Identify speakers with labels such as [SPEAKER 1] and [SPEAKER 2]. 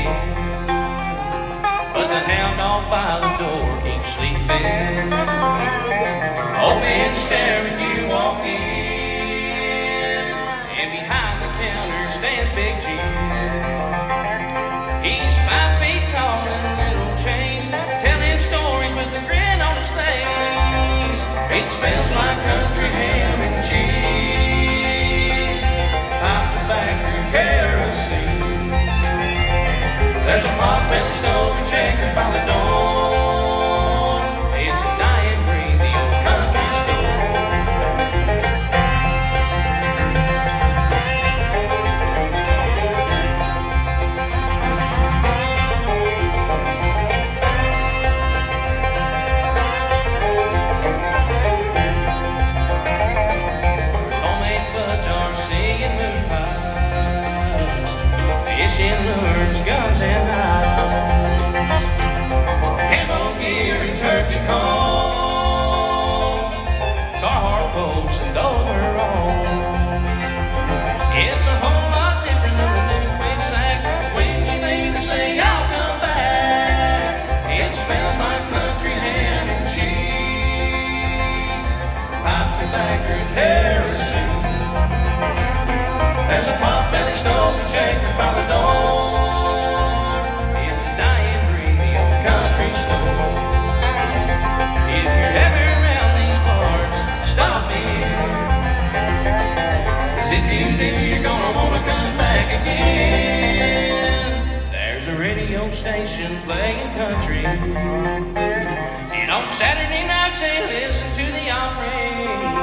[SPEAKER 1] walking, but the hound dog by the door keeps sleeping. Old man staring, you walk in, and behind the counter stands Big Jim. He's 5 feet tall and a little change, telling stories with a grin on his face. It smells like country ham and cheese, pipe tobacco, kerosene. There's a pot-belly stove and checkers by the door. It's a dying breed, the old country store. Fishing lures, guns and knives, camo gear and turkey calls, Carhartt coats and overalls. It's a whole lot different than the new big sack, 'cause when you leave to say I'll come back, it smells like country ham and cheese, pipe tobacco and kerosene. There's a pot-belly stove and checkers by the door. It's a dying breed, the old country store. If you're ever around these parts, stop in, 'cause if you do, you're gonna wanna come back again. There's a radio station playing country, and on Saturday nights they listen to the Opry.